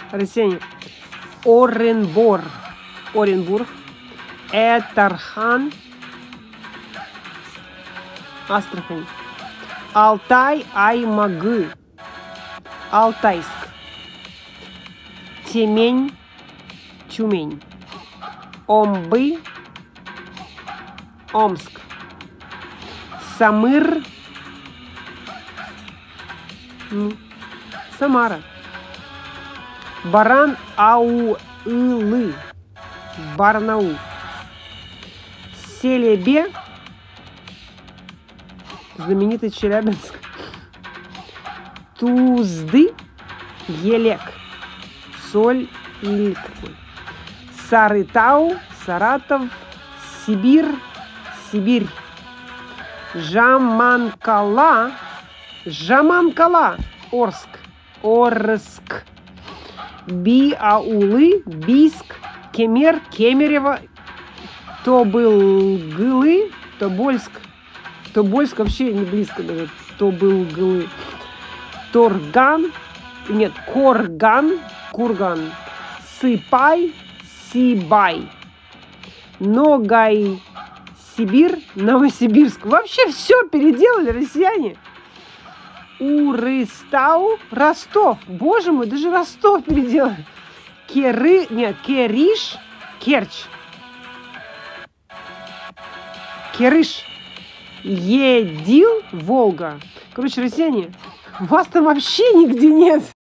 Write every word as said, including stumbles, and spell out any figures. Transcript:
Россияне. Оренбор. Оренбург. Этархан. Астрахань. Алтай, Аймагы. Алтайск. Тюмень. Тюмень. Омбы. Омск. Самыр. Самара. Баран Аулы. Барнаул. Селебе. Знаменитый Челябинск. Тузды. Елек. Соль. Иль какой. Сарытау. Саратов. Сибирь. Сибирь. Жаманкала. Жаманкала. Орск. Орск. Биаулы. Бийск. Кемер. Кемерево. Тобылгылы. Тобольск. Тобольск вообще не близко даже. Тобылгылы. Торган. Нет, Корган. Курган. Сыпай. Сибай. Ногай. Сибирь. Новосибирск. Вообще все переделали россияне. Урыстау. Ростов. Боже мой, даже Ростов переделали. Керы. Нет, Кериш. Керчь. Керыш. Едил. Волга. Короче, россияне, вас там вообще нигде нет.